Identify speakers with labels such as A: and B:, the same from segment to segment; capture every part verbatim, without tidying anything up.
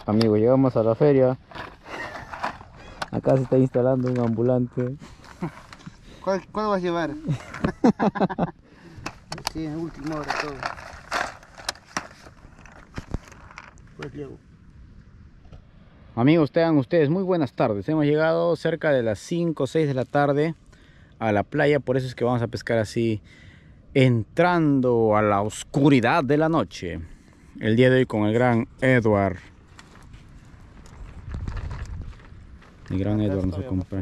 A: Amigos, llegamos a la feria. Acá se está instalando un ambulante.
B: ¿Cuál, cuál vas a llevar? Sí, en última hora todo. Pues llevo.
A: Amigos, tengan ustedes muy buenas tardes. Hemos llegado cerca de las cinco o seis de la tarde a la playa. Por eso es que vamos a pescar así, entrando a la oscuridad de la noche. El día de hoy con el gran Edward. El gran Edward nos acompaña.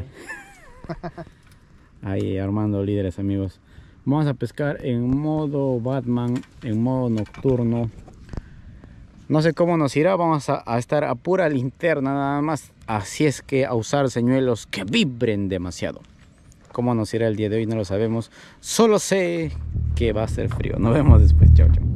A: Ahí armando líderes, amigos. Vamos a pescar en modo Batman, en modo nocturno. No sé cómo nos irá, vamos a, a estar a pura linterna nada más. Así es que a usar señuelos que vibren demasiado. Cómo nos irá el día de hoy no lo sabemos. Solo sé que va a ser frío. Nos vemos después. Chao, chao.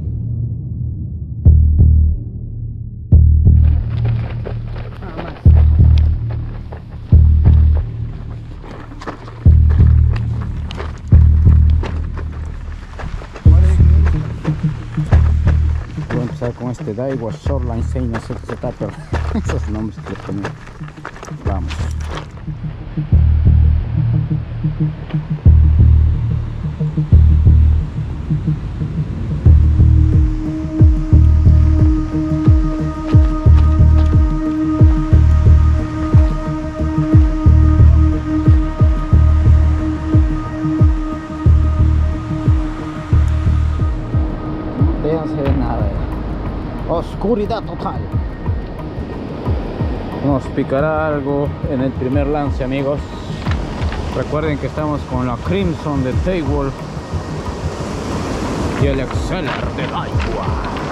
A: Voy a empezar con este Daiwa Shoreline seis, no sé qué está, pero esos nombres que le ponen. Vamos. No se ve nada. Oscuridad total. Nos picará algo en el primer lance, amigos. Recuerden que estamos con la Crimson de Tailwolf y el Exceller de Daiwa.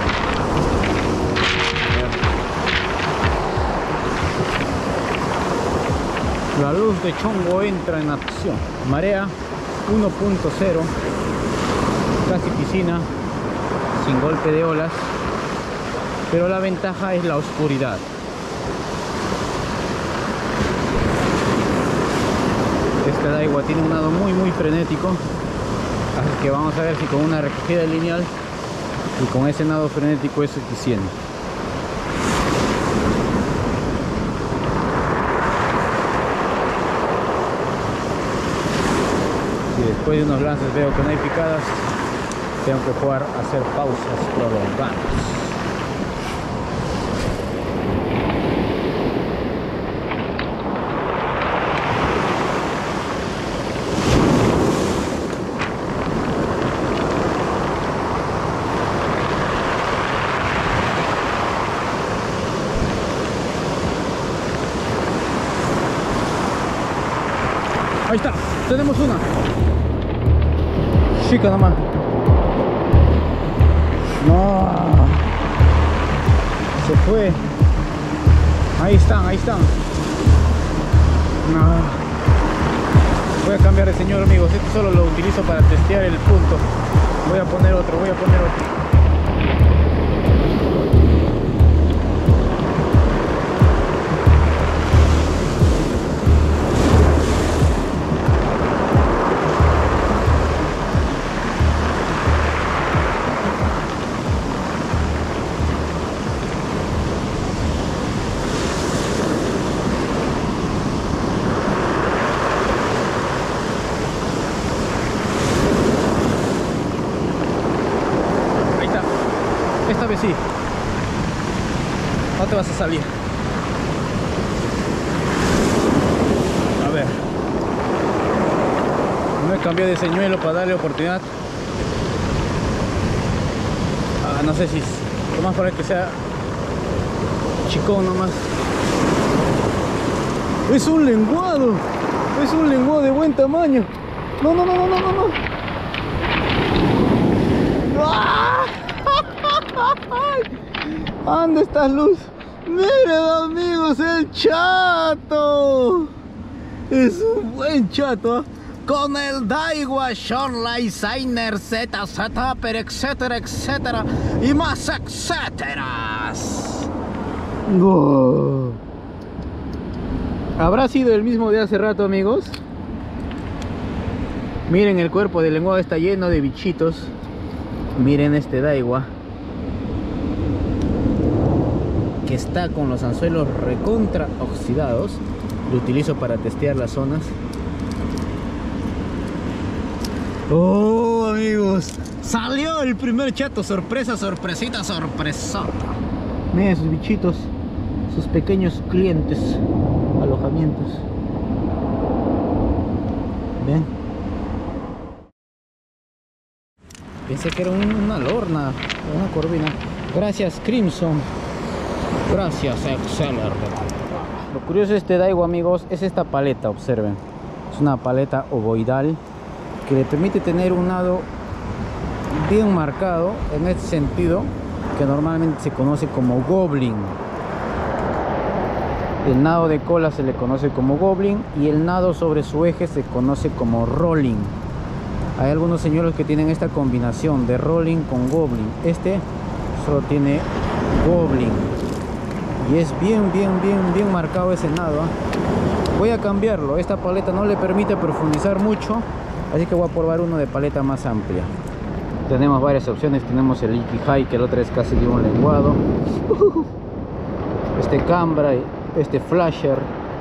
A: La luz de chongo entra en acción. Marea uno punto cero, casi piscina, sin golpe de olas, pero la ventaja es la oscuridad. Este Daiwa tiene un nado muy muy frenético, así que vamos a ver si con una recogida lineal y con ese nado frenético es suficiente. Si después de unos lances veo que no hay picadas, tengo que jugar a hacer pausas prolongadas. Ahí está, tenemos una chica nomás. No, se fue. Ahí están, ahí están. No. Voy a cambiar de señor, amigos. Este solo lo utilizo para testear el punto. Voy a poner otro, voy a poner otro. Esta vez sí, no te vas a salir. A ver, no he cambiado de señuelo para darle oportunidad. Ah, no sé si lo más probable que sea chicón nomás. Es un lenguado, es un lenguado de buen tamaño. No, no, no, no, no, no, no. ¡Ah! ¿Dónde está luz? Miren, amigos, el chato. Es un buen chato, ¿eh? Con el Daiwa Shoreline Seiner Z Z, etcétera, etcétera y más etcétera. Oh. ¿Habrá sido el mismo de hace rato, amigos? Miren, el cuerpo del lenguado está lleno de bichitos. Miren este Daiwa, que está con los anzuelos recontra oxidados. Lo utilizo para testear las zonas. Oh, amigos, salió el primer chato. Sorpresa, sorpresita, sorpresa. Miren sus bichitos, sus pequeños clientes, alojamientos. Ven. Pensé que era un, una lorna, una corvina. Gracias, Crimson. Gracias, Exceller. Lo curioso de este Daiwa, amigos, es esta paleta, observen. Es una paleta ovoidal que le permite tener un nado bien marcado, en este sentido, que normalmente se conoce como Goblin. El nado de cola se le conoce como Goblin y el nado sobre su eje se conoce como Rolling. Hay algunos señuelos que tienen esta combinación de Rolling con Goblin. Este solo tiene Goblin y es bien bien bien bien marcado ese nado, ¿eh? Voy a cambiarlo. Esta paleta no le permite profundizar mucho, así que voy a probar uno de paleta más amplia. Tenemos varias opciones. Tenemos el Ikigai, que el otro es casi de un lenguado, este Cambrai, este Flasher,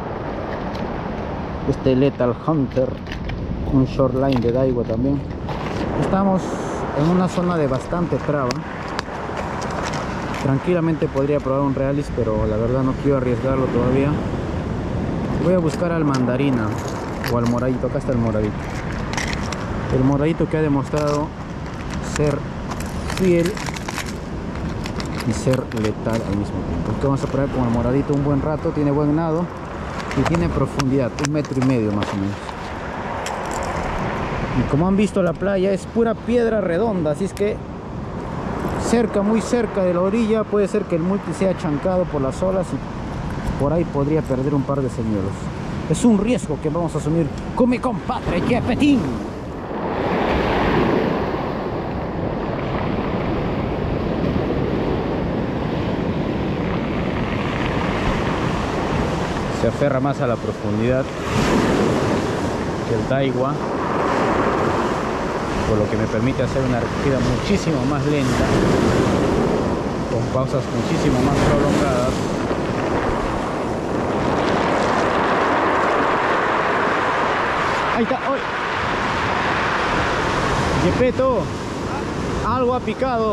A: este Lethal Hunter, un Shoreline de Daiwa también. Estamos en una zona de bastante traba. Tranquilamente podría probar un Realis, pero la verdad no quiero arriesgarlo todavía. Voy a buscar al Mandarina o al Moradito. Acá está el Moradito. El Moradito que ha demostrado ser fiel y ser letal al mismo tiempo. Aquí vamos a probar con el Moradito un buen rato. Tiene buen nado y tiene profundidad, un metro y medio más o menos. Y como han visto, la playa es pura piedra redonda, así es que cerca, muy cerca de la orilla, puede ser que el multi sea chancado por las olas y por ahí podría perder un par de señuelos. Es un riesgo que vamos a asumir con mi compadre Jepetín. Se aferra más a la profundidad que el Daiwa, por lo que me permite hacer una recogida muchísimo más lenta, con pausas muchísimo más prolongadas. Ahí está, hoy. Jepeto, algo ha picado.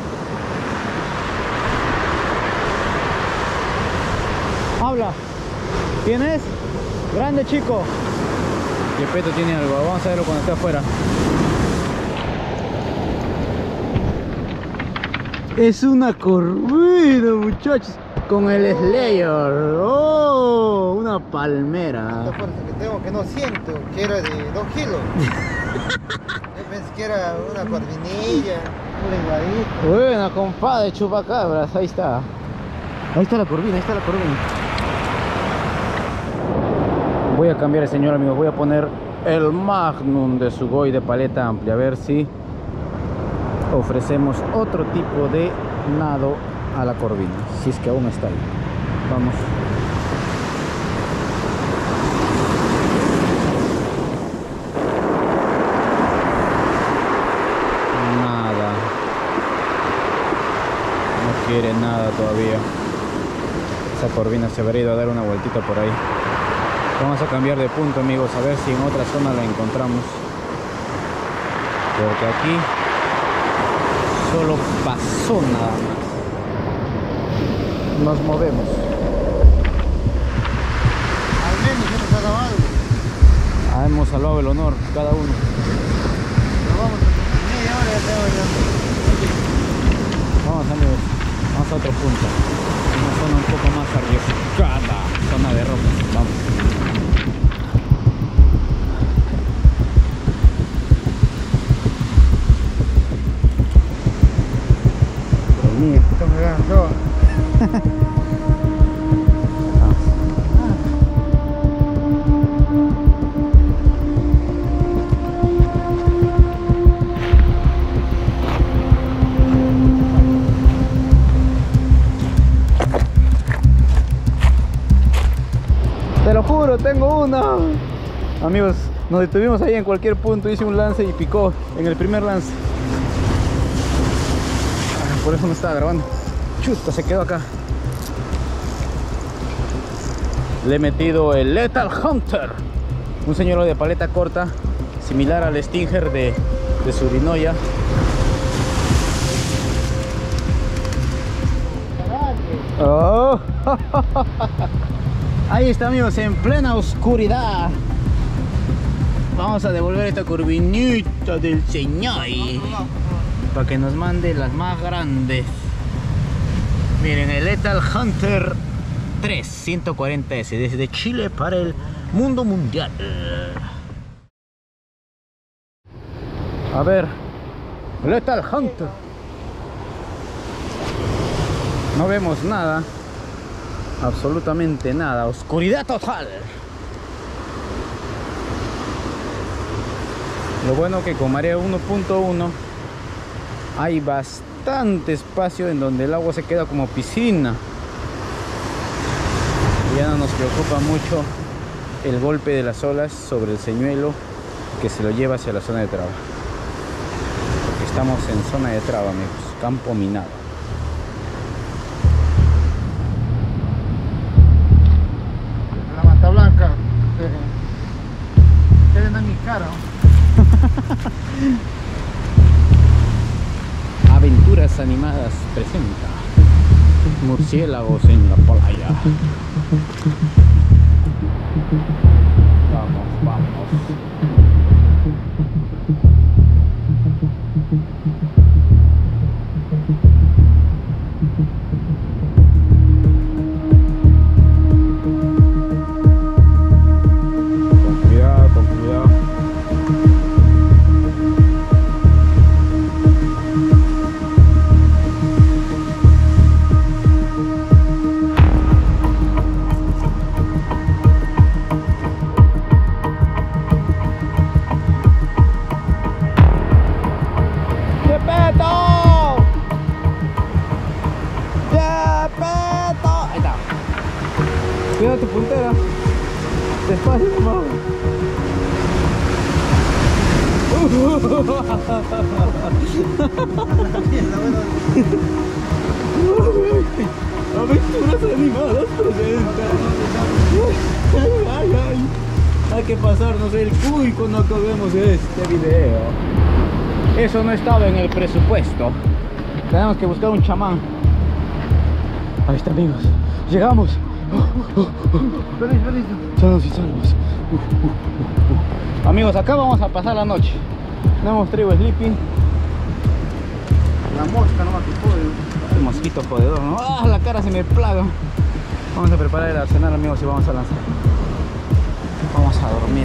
A: Habla. ¿Tienes? Grande, chico. Jepeto tiene algo, vamos a verlo cuando esté afuera. Es una corvina, muchachos, con el Slayer. Oh, una palmera.
B: Tanta fuerza que tengo que no siento que era de dos kilos. Yo pensé que era una corvinilla, un lenguadito.
A: Buena, compadre, chupacabras. Ahí está. Ahí está la corvina, ahí está la corvina. Voy a cambiar el señor, amigos. Voy a poner el Magnum de Sugoi de paleta amplia. A ver si ofrecemos otro tipo de nado a la corvina, si es que aún está ahí. Vamos. Nada. No quiere nada todavía. Esa corvina se habrá ido a dar una vueltita por ahí. Vamos a cambiar de punto, amigos, a ver si en otra zona la encontramos, porque aquí solo pasó nada más. Nos movemos.
B: Al menos hemos salvado algo.
A: Ah, hemos salvado el honor, cada uno.
B: Nos vamos a media hora ya tengo ya.
A: Vamos, amigos, vamos a otro punto. Una zona un poco más arriesgada, zona de rocas. Vamos.
B: Esto me ganó.
A: Te lo juro, tengo una. Amigos, nos detuvimos ahí en cualquier punto, hice un lance y picó en el primer lance. Por eso no estaba grabando. Chuta, se quedó acá. Le he metido el Lethal Hunter, un señuelo de paleta corta, similar al Stinger de, de Surinoya. Oh. Ahí está, amigos, en plena oscuridad. Vamos a devolver esta curvinita del señor para que nos mande las más grandes. Miren, el Lethal Hunter tres ciento cuarenta ese desde Chile para el mundo mundial. A ver, Lethal Hunter. No vemos nada, absolutamente nada, oscuridad total. Lo bueno que con marea uno punto uno hay bastante espacio en donde el agua se queda como piscina. Y ya no nos preocupa mucho el golpe de las olas sobre el señuelo que se lo lleva hacia la zona de traba. Porque estamos en zona de traba, amigos, campo minado.
B: La manta blanca. Queden en mi cara.
A: Aventuras Animadas presenta murciélagos en la playa. Vamos, vamos. Con cuidado, con cuidado. Cuidado tu puntera. Despacio, hermano. Aventuras Animadas presenta. Ay, ay, ay. Hay que pasarnos el cuy cuando acabemos este video. Eso no estaba en el presupuesto. Tenemos que buscar un chamán. Ahí está, amigos. Llegamos.
B: Feliz, feliz.
A: Sanos y salvos. Uh, uh, uh, uh. Amigos, acá vamos a pasar la noche. No hemos traído sleeping.
B: La mosca no me picó.
A: El mosquito jodedor, ¿no? ¡Ah! La cara se me plaga. Vamos a preparar el arsenal, amigos, y vamos a lanzar. Vamos a dormir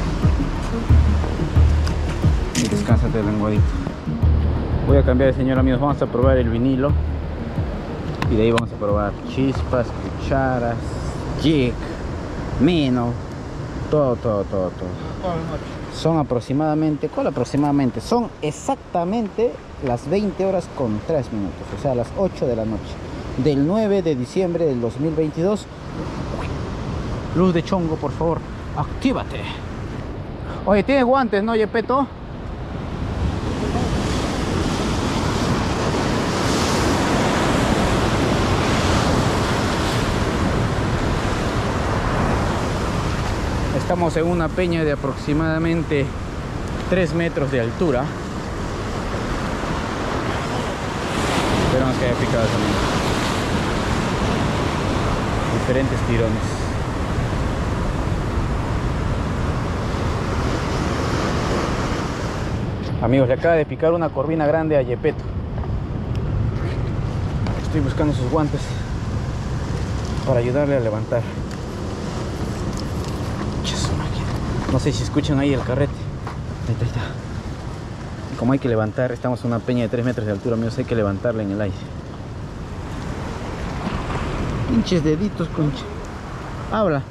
A: aquí. Y descánsate el lenguadito. Voy a cambiar de señor, amigos. Vamos a probar el vinilo. Y de ahí vamos a probar chispas, cucharas, jig, mino, todo, todo, todo, todo. Son aproximadamente, ¿cuál aproximadamente? Son exactamente las veinte horas con tres minutos, o sea, las ocho de la noche, del nueve de diciembre del dos mil veintidós. Luz de chongo, por favor, actívate. Oye, ¿tienes guantes, no, Yepeto? Estamos en una peña de aproximadamente tres metros de altura. Esperamos que haya picado también. Diferentes tirones. Amigos, le acaba de picar una corvina grande a Yepeto. Estoy buscando sus guantes para ayudarle a levantar. No sé si escuchan ahí el carrete. Ahí está, ahí está. Como hay que levantar, estamos en una peña de tres metros de altura, amigos, hay que levantarla en el aire. Pinches deditos, concha. Habla.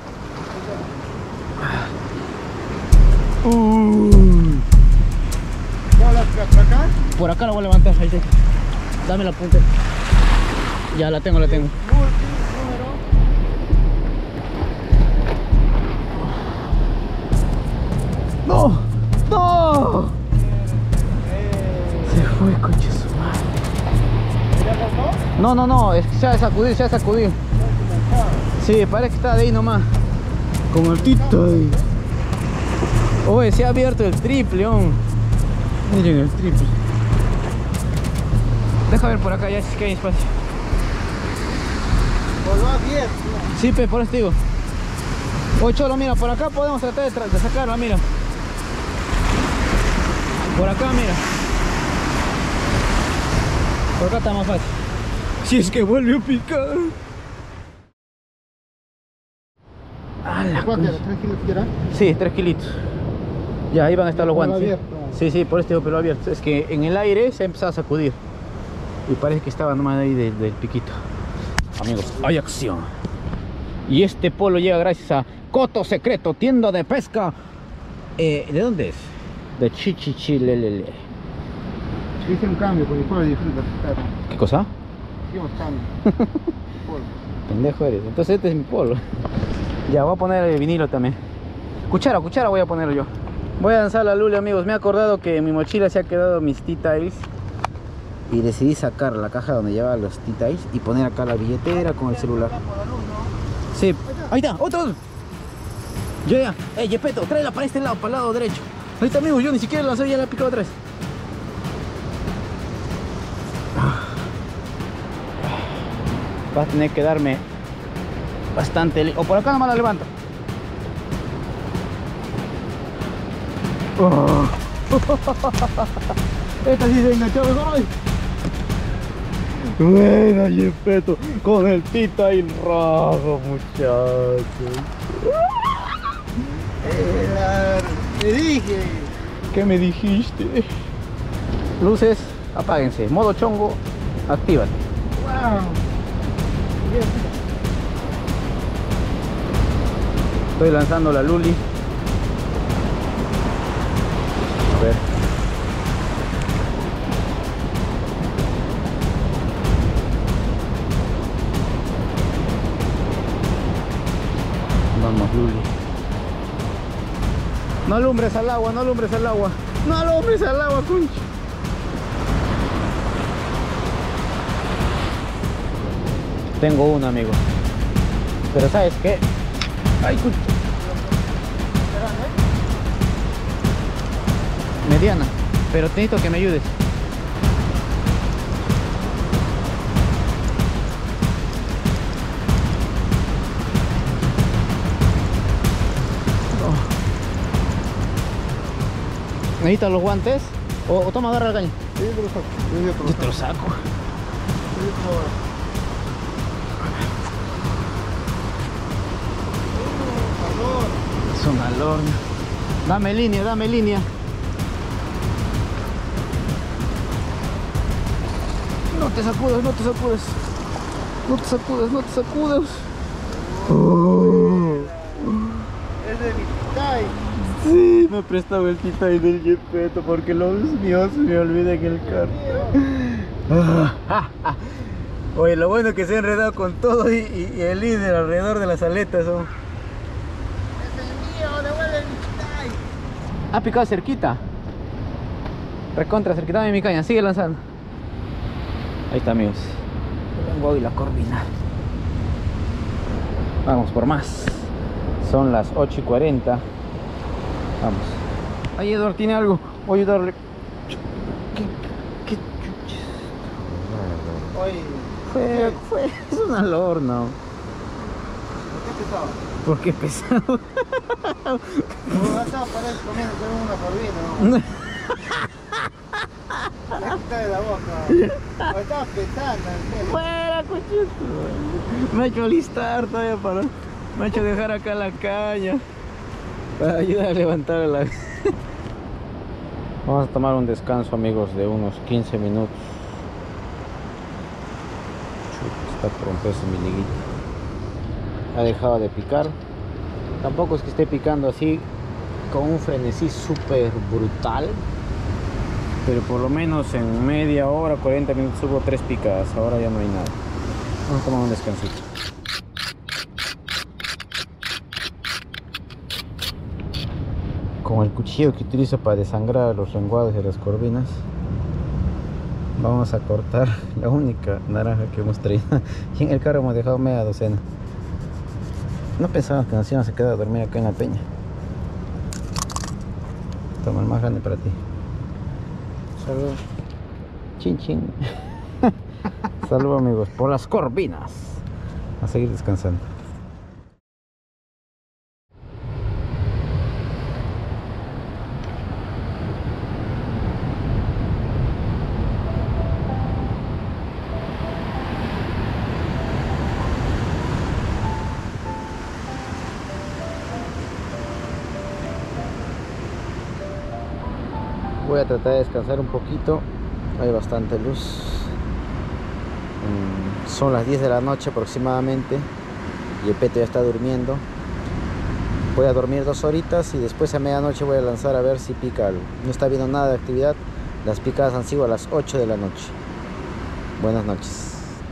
A: Uh.
B: ¿Por acá?
A: Por acá la voy a levantar, ahí está. Dame la punta. Ya la tengo, la tengo. ¡No! ¡No! Se fue, coche su madre. No, no, no, es que se ha sacudido, se ha sacudido. Sí, parece que está de ahí nomás. Con el tito ahí. Oye, se ha abierto el triple, on. Miren el triple. Deja ver por acá, ya es que hay espacio.
B: Por lo abierto.
A: Sí, pe, por eso te digo. Oye, Cholo, mira, por acá podemos tratar de, de sacarla, mira. Por acá, mira. Por acá está más fácil. Si es que vuelve a picar. Ah, la
B: ¿Cuánto era? ¿tres kilos que era?
A: Sí, tres kilitos. Ya, ahí van a estar los
B: Pelo
A: guantes. ¿Sí?
B: abierto.
A: Sí, sí, por este digo pelo abierto. Es que en el aire se ha empezado a sacudir. Y parece que estaba nomás ahí del, del piquito. Amigos, hay acción. Y este polo llega gracias a Coto Secreto, tienda de pesca. Eh, ¿De dónde es? De Chichichilelele.
B: Hice un cambio porque el pueblo disfruta.
A: ¿Qué cosa?
B: Hicimos cambio. Polo.
A: Pendejo eres. Entonces este es mi polo. Ya, voy a poner el vinilo también. Cuchara, cuchara voy a ponerlo yo. Voy a lanzar la lule, amigos. Me he acordado que en mi mochila se ha quedado mis T-Tiles. Y decidí sacar la caja donde llevaba los T-Tiles y poner acá la billetera con el celular. Sí. Ahí está, otro. Ya, ya. Eh, Yepeto, tráela para este lado, para el lado derecho. Ahí está, amigos. Yo ni siquiera la lancé, ya la he picado atrás. Va a tener que darme bastante. O por acá nomás la levanto. Oh. Esta sí se enganchó mejor. Buena, Yepeto, con el T-Tile rojo, muchachos.
B: Te dije.
A: ¿Qué me dijiste? Luces, apáguense. Modo chongo, actívate.
B: Wow.
A: Estoy lanzando la luli. A ver. Vamos, luli. No alumbres al agua, no alumbres al agua. No alumbres al agua, concha. Tengo una, amigo. Pero ¿sabes qué? Ay, concha. Mediana, pero te necesito que me ayudes. Oh. ¿Necesitas los guantes? O, o toma, agarra el caño.
B: Sí, yo te lo saco.
A: Yo te lo saco. Es un alorno. Dame línea, dame línea. No te sacudas, no te sacudas. No te sacudas, no te sacudas. Oh.
B: Es de mi T-Tile.
A: Sí, me prestaba el T-Tile del Yepeto porque los míos se me olvidan en el carro. Oye, lo bueno es que se ha enredado con todo y, y, y el líder alrededor de las aletas. ¿Oh?
B: Es el mío, devuelve mi T-Tile.
A: Ha picado cerquita. Recontra cerquita de mi caña, sigue lanzando. Ahí está, amigos. Tengo hoy la corvina. Vamos por más. Son las ocho y cuarenta. Vamos. Ahí Eduardo tiene algo. Voy a ayudarle. ¿Qué, qué chuches?
B: Oye,
A: Fue, fue, es un alorno.
B: ¿por qué pesado?
A: ¿Por qué pesado?
B: No, estaba para eso comiendo con una corvina, ¿no? Me quita de la boca. O estaba pesando, en serio.
A: Fuera, cochito. Me ha hecho alistar todavía para. Me ha hecho dejar acá la caña para ayudar a levantar la. Vamos a tomar un descanso, amigos, de unos quince minutos. Chuta, está por romperse mi liguita. Ha dejado de picar. Tampoco es que esté picando así con un frenesí súper brutal, pero por lo menos en media hora, cuarenta minutos hubo tres picadas. Ahora ya no hay nada. Vamos a tomar un descansito. Con el cuchillo que utilizo para desangrar los lenguados de las corvinas, vamos a cortar la única naranja que hemos traído. Y en el carro hemos dejado media docena. No pensaba que nos íbamos a quedar a dormir acá en la peña. Toma el más grande para ti.
B: Salud.
A: Chin chin. Salud amigos, por las Corvinas. A seguir descansando. Voy a tratar de descansar un poquito. Hay bastante luz. Mm, son las diez de la noche aproximadamente y el Peto ya está durmiendo. Voy a dormir dos horitas y después a medianoche voy a lanzar a ver si pica algo. No está viendo nada de actividad. Las picadas han sido a las ocho de la noche. Buenas noches.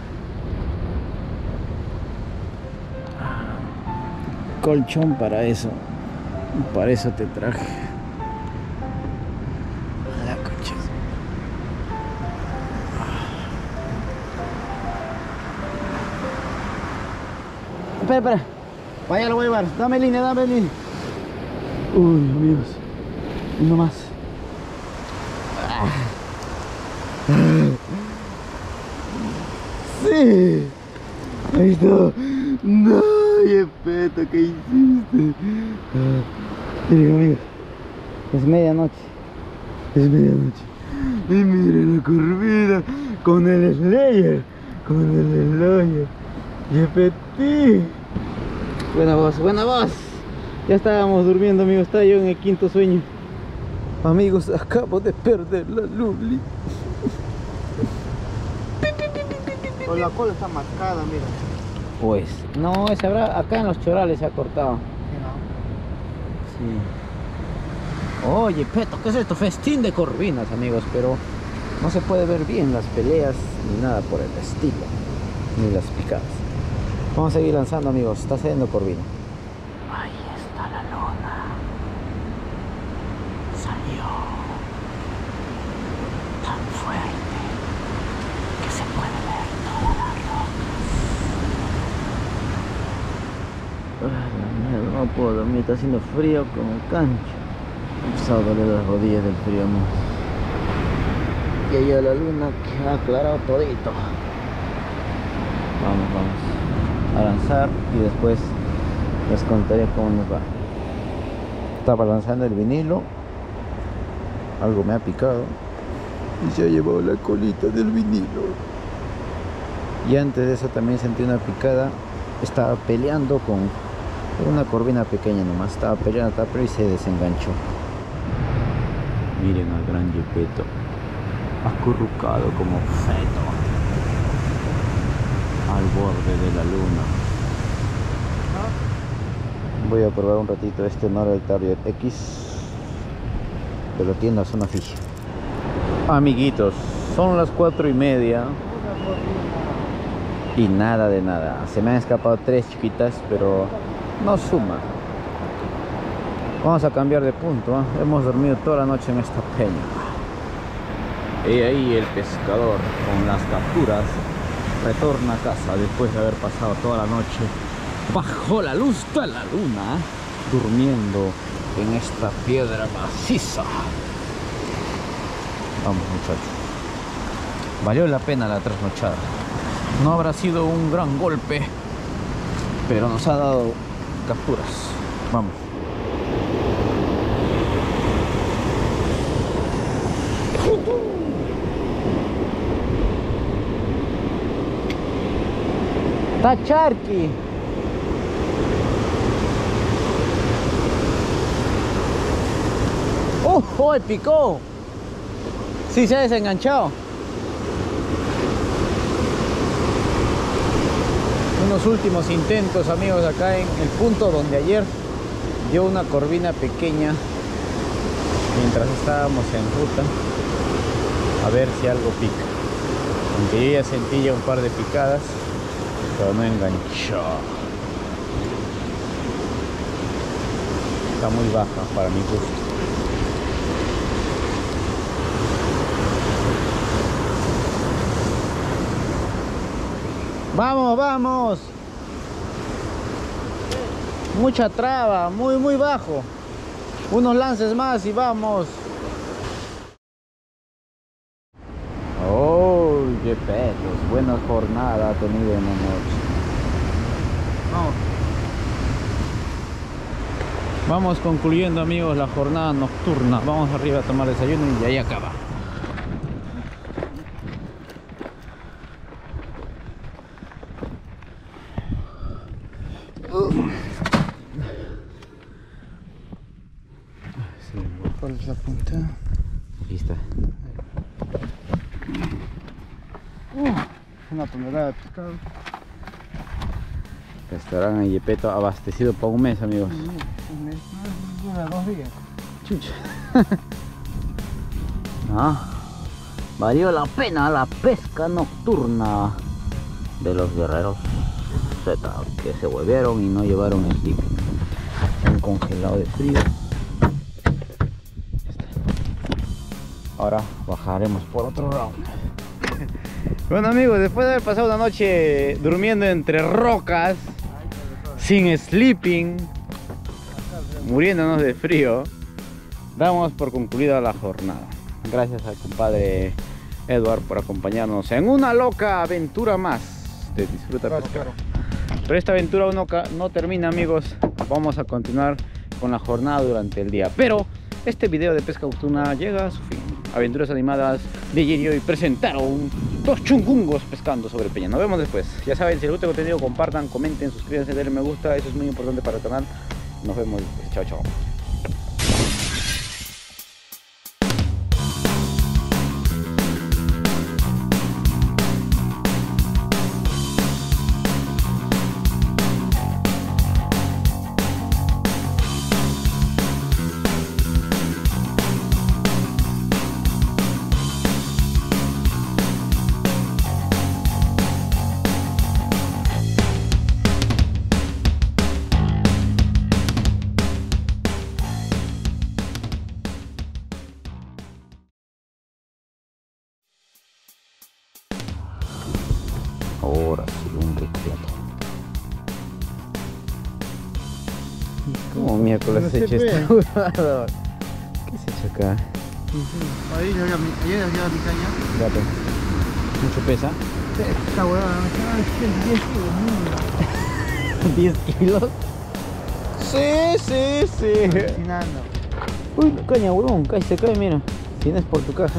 A: Colchón para eso. Para eso te traje. Espera, espera. Vaya, lo voy a llevar. Dame línea, dame línea. Uy, amigos. Uno más. Sí. Ahí está. No, Yepeto, ¿qué hiciste? Miren, amigos. Es medianoche. Es medianoche. Y miren la Corvina con el Slayer. Con el Slayer. Yepetí. Buena voz, buena voz. Ya estábamos durmiendo, amigos. Estaba yo en el quinto sueño. Amigos, acabo de perder la Luli.
B: Pues la cola está marcada, mira.
A: Pues, no, ese habrá. Acá en los chorales se ha cortado. Sí. Oye, Peto, ¿qué es esto? Festín de Corvinas, amigos. Pero no se puede ver bien las peleas ni nada por el estilo. Ni las picadas. Vamos a seguir lanzando, amigos. Está saliendo Corvina. Ahí está la luna. Salió tan fuerte que se puede ver todas las rocas. Ay, la mierda, no puedo dormir. Está haciendo frío como cancho. Me empezado a doler las rodillas del frío, amigos. Y ahí a la luna que ha aclarado todito. Vamos, vamos a lanzar y después les contaré cómo nos va. Estaba lanzando el vinilo, algo me ha picado y se ha llevado la colita del vinilo. Y antes de eso también sentí una picada. Estaba peleando con una corvina pequeña nomás, estaba peleando pero y se desenganchó. Miren al gran Yepeto, acurrucado como feto al borde de la luna. Voy a probar un ratito este Norel Terrier X, pero tiene la zona fija. Amiguitos, son las cuatro y media y nada de nada. Se me han escapado tres chiquitas, pero no suma. Vamos a cambiar de punto, ¿eh? Hemos dormido toda la noche en esta peña. Y ahí el pescador con las capturas retorna a casa después de haber pasado toda la noche bajo la luz de la luna, durmiendo en esta piedra maciza. Vamos, muchachos, valió la pena la trasnochada. No habrá sido un gran golpe, pero nos ha dado capturas. Vamos. Tacharki. ¡Oh! ¡Oh! ¡Picó! Sí, se ha desenganchado. Unos últimos intentos, amigos, acá en el punto donde ayer dio una corvina pequeña mientras estábamos en ruta, a ver si algo pica. Aunque yo ya sentí ya un par de picadas, pero no enganchó. Está muy baja para mi gusto. ¡Vamos, vamos! mucha traba, muy muy bajo. Unos lances más y vamos. Oh, qué petos, buena jornada ha tenido en la noche. Vamos. Vamos concluyendo, amigos, la jornada nocturna. Vamos arriba a tomar desayuno y ahí acaba.
B: ¿Cuál es la punta?
A: Lista.
B: Uh, una tonelada de pescado.
A: Restaurante Yepeto abastecido para un mes, amigos.
B: Un mes, dura dos días.
A: Chucha. No, valió la pena la pesca nocturna de los guerreros Z, que se volvieron y no llevaron el slip. Se han congelado de frío. Ahora bajaremos por otro round. Bueno, amigos, después de haber pasado una noche durmiendo entre rocas, sin sleeping, muriéndonos de frío, damos por concluida la jornada. Gracias al compadre Edward por acompañarnos en una loca aventura más de Disfruta
B: Claro,
A: Pescar.
B: claro.
A: Pero esta aventura aún no, no termina, amigos. Vamos a continuar con la jornada durante el día. Pero este video de pesca nocturna llega a su fin. Aventuras Animadas de ayer y hoy presentaron dos chungungos pescando sobre peña. Nos vemos después. Ya saben, si les gusta el contenido, compartan, comenten, suscríbanse, denle me gusta. Eso es muy importante para el canal. Nos vemos después. Chao, chao. Ahora sí, un recreto. ¿Cómo miércoles
B: No
A: se
B: se
A: echa
B: ve.
A: este jugador? ¿Qué se echa acá?
B: Ahí ya había mi, ayer había mi caña.
A: Gato. ¿Mucho pesa?
B: Esta huevada, diez kilos.
A: ¿diez kilos? Sí, sí, sí.
B: Alucinando.
A: Uy, caña, huevón, cae, se cae, mira. Tienes por tu caja.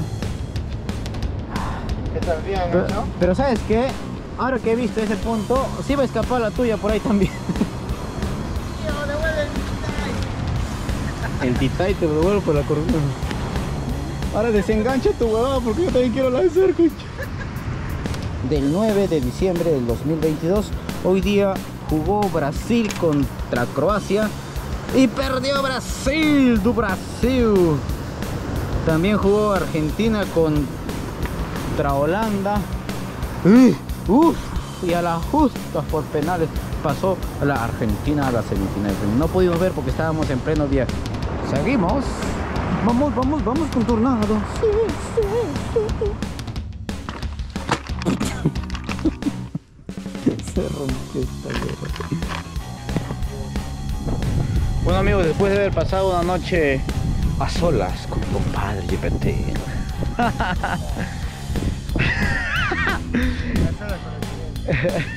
B: ¿Qué tal? Bien,
A: Pero,
B: ¿no?
A: pero ¿sabes qué? Ahora que he visto ese punto, sí va a escapar la tuya por ahí también. El titay te devuelve por la corona. Ahora desengancha tu huevada porque yo también quiero lanzar, concha. Del nueve de diciembre del dos mil veintidós, hoy día jugó Brasil contra Croacia y perdió Brasil, du Brasil. También jugó Argentina contra Holanda. Uf, y a las justas por penales pasó a la Argentina a las semifinales. No pudimos ver porque estábamos en pleno viaje. Seguimos. Vamos, vamos, vamos con tornado. Sí, sí, sí. Se rompió esta cosa. Bueno, amigos, después de haber pasado una noche a solas con compadre Yepeto.
B: La sala con el cliente.